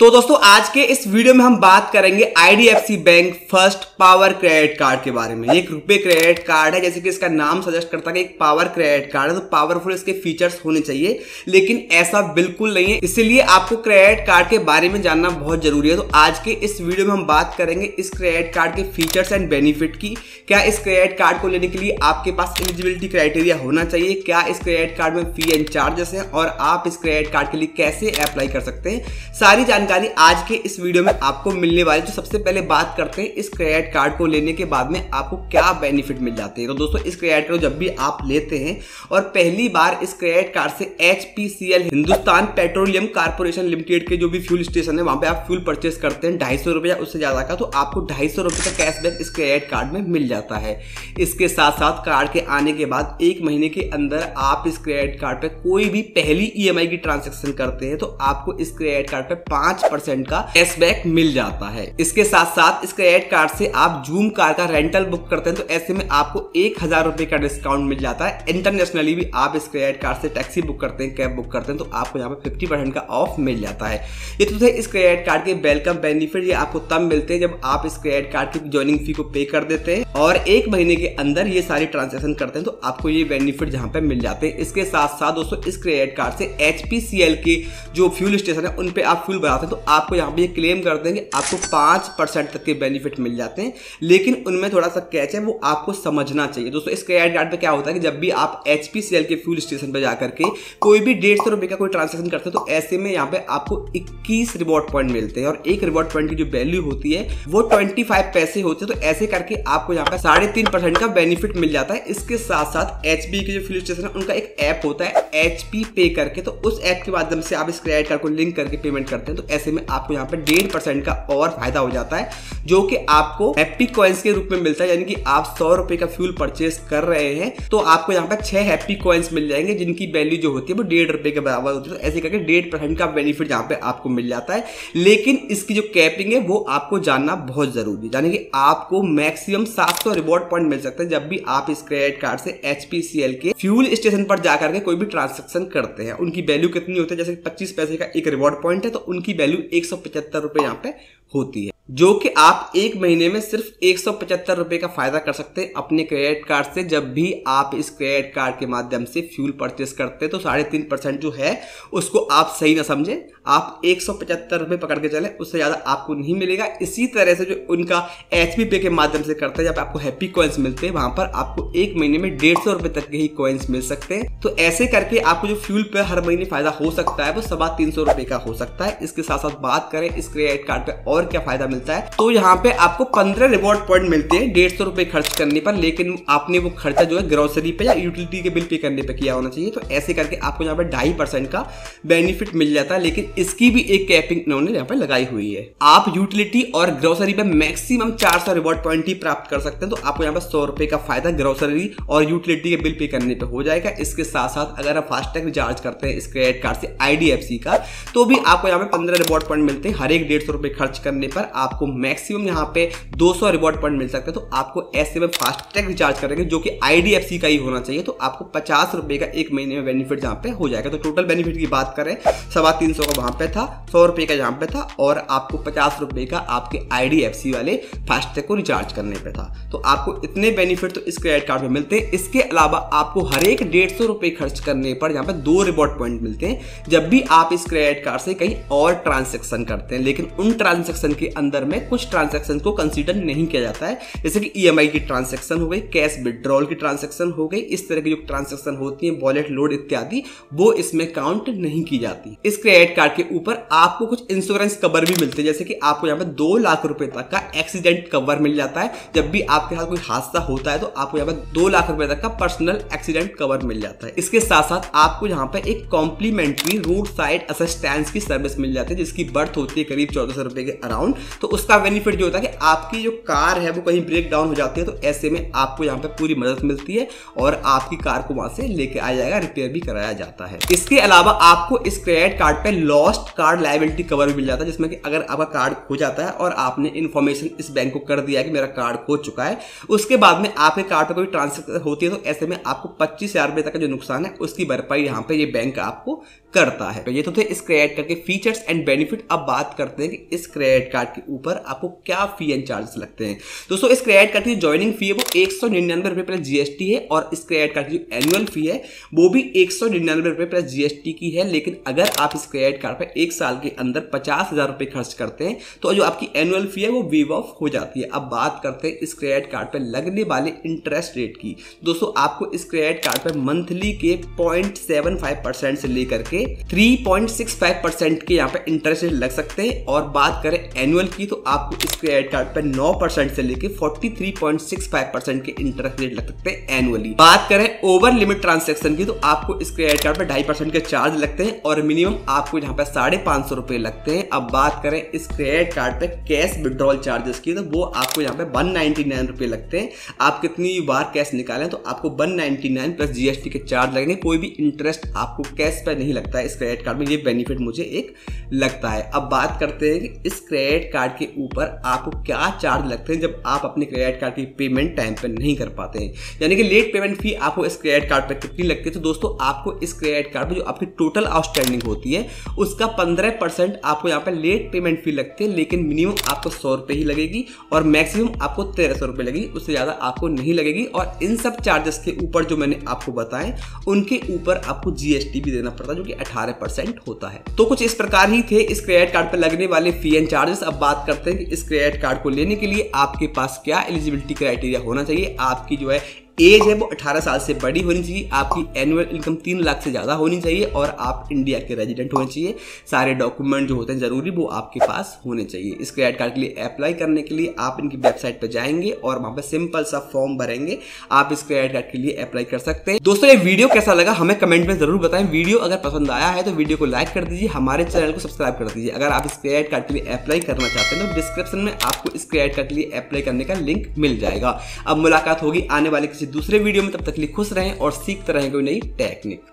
तो दोस्तों आज के इस वीडियो में हम बात करेंगे IDFC bank first power credit card के बारे में। ये एक रुपए क्रेडिट कार्ड है, जैसे कि इसका नाम सजेस्ट करता है कि एक पावर क्रेडिट कार्ड है, तो पावरफुल इसके फीचर्स होने चाहिए, लेकिन ऐसा बिल्कुल नहीं है। इसीलिए आपको क्रेडिट कार्ड के बारे में जानना बहुत जरूरी है। तो आज के इस वीडियो में हम बात करेंगे इस क्रेडिट कार्ड के फीचर्स एंड बेनिफिट की। क्या इस क्रेडिट कार्ड को लेने के लिए आपके पास एलिजिबिलिटी क्राइटेरिया होना चाहिए, क्या इस क्रेडिट कार्ड में फी एंड चार्जेस हैं, और आप इस क्रेडिट कार्ड के लिए कैसे अप्लाई कर सकते हैं, सारी जानकारी आज के इस वीडियो में आपको मिलने वाली। तो सबसे पहले बात करते हैं इस क्रेडिट कार्ड को लेने के बाद में आपको क्या बेनिफिट मिल जाते हैं। तो दोस्तों इस क्रेडिट कार्ड जब भी आप लेते हैं और पहली बार इस क्रेडिट कार्ड से HPCL Hindustan petroleum corporation limited के जो भी फ्यूल स्टेशन है वहां पे आप फ्यूल परचेस करते हैं 250 रुपए या उससे ज्यादा का, तो आपको 250 रुपए का कैशबैक इस क्रेडिट कार्ड में मिल जाता है। इसके साथ साथ कार्ड के आने के बाद 1 महीने के अंदर आप इस क्रेडिट कार्ड पे कोई भी पहली EMI की ट्रांजेक्शन करते हैं तो आपको इस क्रेडिट कार्ड पे 5% का कैशबैक मिल जाता है। इसके साथ साथ इस क्रेडिट कार्ड से आप जूम कार का रेंटल बुक करते हैं तो ऐसे में आपको 1000 रुपए का डिस्काउंट मिल जाता है। इंटरनेशनली भी आप इस क्रेडिट कार्ड से टैक्सी बुक करते हैं, कैब बुक करते हैं, तो आपको यहाँ पे 50% का ऑफ मिल जाता है। ये तो थे इस क्रेडिट कार्ड के वेलकम बेनिफिट। ये आपको तब मिलते हैं जब आप इस क्रेडिट कार्ड की ज्वाइनिंग फी को पे कर देते हैं और 1 महीने के अंदर ये सारी ट्रांजेक्शन करते हैं तो आपको ये बेनिफिट जहां पे मिल जाते हैं। इसके साथ साथ दोस्तों इस क्रेडिट कार्ड से HPCL के जो फ्यूल स्टेशन है उन पे आप फ्यूल भराते हैं तो आपको यहाँ पे ये क्लेम करते हैं कि आपको 5% तक के बेनिफिट मिल जाते हैं, लेकिन उनमें थोड़ा सा कैच है, वो आपको समझना चाहिए। दोस्तों इस क्रेडिट कार्ड पे क्या होता है कि जब भी आप HPCL के फ्यूल स्टेशन पे जाकर के कोई भी 150 रुपए का कोई ट्रांजेक्शन करते हैं तो ऐसे में यहाँ पे आपको 21 रिवॉर्ड पॉइंट मिलते हैं और एक रिवॉर्ड पॉइंट की जो वैल्यू होती है वो 25 पैसे होते हैं। तो ऐसे करके आपको यहाँ पे 3.5% का बेनिफिट मिल जाता है। इसके साथ साथ HP के जो फ्यूल स्टेशन है उनका एक ऐप होता है HP पे करके, तो उस ऐप के माध्यम से आप इस क्रेडिट कार्ड को लिंक करके पेमेंट करते हैं तो ऐसे में आपको यहाँ पे 1.5% का और फायदा हो जाता है, जो कि आपको हैप्पी कॉइन्स के रूप में मिलता है। यानी कि आप 100 रुपए का फ्यूल परचेस कर रहे हैं तो आपको यहाँ पे 6 हैप्पी कॉइन्स मिल जाएंगे जिनकी वैल्यू जो होती है वो 1.5 रुपए के बराबर होती है। तो ऐसे करके 1.5% का बेनिफिट यहाँ पे आपको मिल जाता है, लेकिन इसकी जो कैपिंग है वो आपको जानना बहुत जरूरी है। यानी कि आपको मैक्सिमम 700 रिवॉर्ड पॉइंट मिल सकते हैं जब भी आप इस क्रेडिट कार्ड से HPCL के फ्यूल स्टेशन पर जाकर के कोई भी ट्रांजेक्शन करते हैं। उनकी वैल्यू कितनी होती है, जैसे 25 पैसे का एक रिवॉर्ड पॉइंट है तो उनकी वैल्यू 175 रुपए यहाँ पे होती है, जो कि आप 1 महीने में सिर्फ 175 रुपए का फायदा कर सकते हैं अपने क्रेडिट कार्ड से। जब भी आप इस क्रेडिट कार्ड के माध्यम से फ्यूल परचेस करते हैं तो 3.5% जो है उसको आप सही ना समझें, आप 175 रुपए पकड़ के चले, उससे ज्यादा आपको नहीं मिलेगा। इसी तरह से जो उनका HP पे के माध्यम से करते हैं, जब आपको हैप्पी कॉइन्स मिलते हैं वहां पर आपको 1 महीने में 150 रुपए तक के ही कॉइन्स मिल सकते हैं। तो ऐसे करके आपको जो फ्यूल पे हर महीने फायदा हो सकता है वो 350 रुपए का हो सकता है। इसके साथ साथ बात करें इस क्रेडिट कार्ड पे और क्या फायदा मिलता है, तो यहाँ पे आपको 15 रिवॉर्ड पॉइंट मिलते हैं 150 रुपए खर्च करने पर, लेकिन आपने वो खर्चा जो है ग्रोसरी पे या यूटिलिटी के बिल पे करने पे किया होना चाहिए। तो ऐसे करके आपको यहाँ पे 2.5% का बेनिफिट मिल जाता है, लेकिन इसकी भी एक कैपिंग उन्होंने यहाँ पे लगाई हुई है। आप यूटिलिटी और ग्रोसरी पे मैक्सिमम 400 रिवॉर्ड पॉइंट ही प्राप्त कर सकते हैं, तो आपको यहाँ पे 100 रुपए का फायदा ग्रोसरी और यूटिलिटी के बिल पे करने पे हो जाएगा। इसके साथ साथ अगर आप फास्टैग रिचार्ज करते हैं इस क्रेडिट कार्ड से IDFC का, तो भी आपको यहाँ पे 15 रिवॉर्ड पॉइंट मिलते हैं। हर एक 150 रुपए खर्च करने पर आपको मैक्सिमम यहाँ पे 200 रिवॉर्ड पॉइंट मिल सकते हैं। तो आपको ऐसे में फास्टैग रिचार्ज करेंगे जो कि IDFC का ही होना चाहिए, तो आपको 50 रुपए का 1 महीने में बेनिफिट यहाँ पे हो जाएगा। तो टोटल बेनिफिट की बात करें 350 का वहां पे था, 100 रुपए का यहाँ पे था और आपको 50 रुपए का आपके IDFC वाले फास्टैग को रिचार्ज करने पे था। तो आपको इतने बेनिफिट तो इस क्रेडिट कार्ड में मिलते हैं। इसके अलावा आपको हर एक 150 रुपए खर्च करने पर यहाँ पे 2 रिवॉर्ड पॉइंट मिलते हैं जब भी आप इस क्रेडिट कार्ड से कहीं और ट्रांजेक्शन करते हैं, लेकिन उन ट्रांजेक्शन के अंदर में कुछ ट्रांजेक्शन को कंसीडर नहीं किया जाता है, जैसे कि EMI की ट्रांजेक्शन हो गई, कैश विड्रॉल की ट्रांजेक्शन हो गई, इस तरह की जो ट्रांजेक्शन होती है, वॉलेट लोड इत्यादि, वो इसमें काउंट नहीं की जाती। इस क्रेडिट कार्ड के ऊपर आपको कुछ इंश्योरेंस कवर भी मिलते हैं, जैसे कि आपको यहाँ पे 2 लाख रुपए तक का एक्सीडेंट कवर मिल जाता है। जब भी आपके साथ कोई हादसा होता है तो आपको यहाँ पे 2 लाख रुपए तक का पर्सनल एक्सीडेंट कवर मिल जाता है। इसके साथ साथ आपको यहाँ पे एक कॉम्प्लीमेंट्री रोड साइड असिस्टेंस की सर्विस मिल जाती है, जिसकी बर्थ होती है करीब 1400 रुपए के अराउंड। तो उसका बेनिफिट जो होता है कि आपकी जो कार है वो कहीं ब्रेक डाउन हो जाती है, तो ऐसे में आपको यहाँ पे पूरी मदद मिलती है और आपकी कार को वहां से लेके आया जाएगा, रिपेयर भी कराया जाता है। इसके अलावा आपको इस क्रेडिट कार्ड पे लॉस्ट कार्ड लायबिलिटी कवर भी मिल जाता है, जिसमें कि अगर आपका कार्ड खो जाता है और आपने इन्फॉर्मेशन इस बैंक को कर दिया है कि मेरा कार्ड खो चुका है, उसके बाद में आपके कार्ड पे कोई ट्रांजैक्शन होती है तो ऐसे में आपको 25,000 रुपए तक का जो नुकसान है उसकी भरपाई यहाँ पे ये बैंक आपको करता है। तो ये तो थे इस क्रेडिट कार्ड के फीचर्स एंड बेनिफिट। अब बात करते हैं कि इस क्रेडिट कार्ड के ऊपर आपको क्या फी एंड चार्जेस लगते हैं। दोस्तों इस क्रेडिट कार्ड की ज्वाइनिंग फी है वो 199 रुपए प्लस जीएसटी है और इस क्रेडिट कार्ड की जो एनुअल फी है वो भी 199 रुपए प्लस जीएसटी की है। लेकिन अगर आप इस क्रेडिट कार्ड पर 1 साल के अंदर 50,000 रुपए खर्च करते हैं तो जो आपकी एनुअल फी है वो वेव ऑफ हो जाती है। अब बात करते हैं इस क्रेडिट कार्ड पर लगने वाले इंटरेस्ट रेट की। दोस्तों आपको इस क्रेडिट कार्ड पर मंथली के 0.75% से लेकर के 3.65% के यहाँ पे इंटरेस्ट रेट लग सकते हैं। और बात करें एनुअल की तो आपको इस क्रेडिट कार्ड पर 9% से लेकर 43.65% के इंटरेस्ट रेट लग सकते हैं एनुअली। बात करें ओवर लिमिट ट्रांजैक्शन की तो आपको इस क्रेडिट कार्ड पर 2.5% के चार्ज लगते हैं और मिनिमम आपको यहाँ पे 550 रुपए लगते हैं। अब बात करें इस क्रेडिट कार्ड पे कैश विड्रॉल चार्जेस की तो वो आपको यहाँ पे 199 रुपए लगते हैं। आप कितनी बार कैश निकालें तो आपको 199 प्लस जीएसटी के चार्ज लगेंगे। कोई भी इंटरेस्ट आपको कैश पे नहीं लगता है इस क्रेडिट कार्ड में, ये बेनिफिट मुझे एक लगता है। अब बात करते हैं कि इस क्रेडिट कार्ड के ऊपर आपको क्या चार्ज लगते हैं जब आप अपने क्रेडिट कार्ड की पेमेंट टाइम पे नहीं कर पाते हैं, यानी कि लेट पेमेंट फी आपको इस क्रेडिट कार्ड पे कितनी लगती है। तो दोस्तों आपको इस क्रेडिट कार्ड पे जो आपकी टोटल आउटस्टैंडिंग होती है उसका 15% आपको यहाँ पे लेट पेमेंट फी लगती है, लेकिन मिनिमम आपको 100 रुपए ही लगेगी और मैक्सिमम आपको 1300 रुपए लगेगी, उससे ज्यादा आपको नहीं लगेगी। और इन सब चार्जेस के ऊपर जो मैंने आपको बताए उनके ऊपर आपको जीएसटी भी देना पड़ता है जो कि 18% होता है। तो कुछ इस प्रकार ही थे इस क्रेडिट कार्ड पर लगने वाले फी एंड चार्जेस। अब बात करते हैं कि इस क्रेडिट कार्ड को लेने के लिए आपके पास क्या एलिजिबिलिटी क्राइटेरिया होना चाहिए। आपकी जो है एज है वो 18 साल से बड़ी होनी चाहिए, आपकी एनुअल इनकम 3 लाख से ज्यादा होनी चाहिए और आप इंडिया के रेजिडेंट होने चाहिए। सारे डॉक्यूमेंट जो होते हैं जरूरी वो आपके पास होने चाहिए। इस क्रेडिट कार्ड के लिए अप्लाई करने के लिए आप इनकी वेबसाइट पर जाएंगे और वहां पर सिंपल सा फॉर्म भरेंगे, आप इस क्रेडिट कार्ड के लिए अप्लाई कर सकते हैं। दोस्तों ये वीडियो कैसा लगा हमें कमेंट में जरूर बताएं। वीडियो अगर पसंद आया है तो वीडियो को लाइक कर दीजिए, हमारे चैनल को सब्सक्राइब कर दीजिए। अगर आप इस क्रेडिट कार्ड के लिए अप्लाई करना चाहते हैं तो डिस्क्रिप्शन में आपको इस क्रेडिट कार्ड के लिए अप्लाई करने का लिंक मिल जाएगा। अब मुलाकात होगी आने वाले किसी दूसरे वीडियो में, तब तक के लिए खुश रहें और सीखते रहें कोई नई टेक्निक।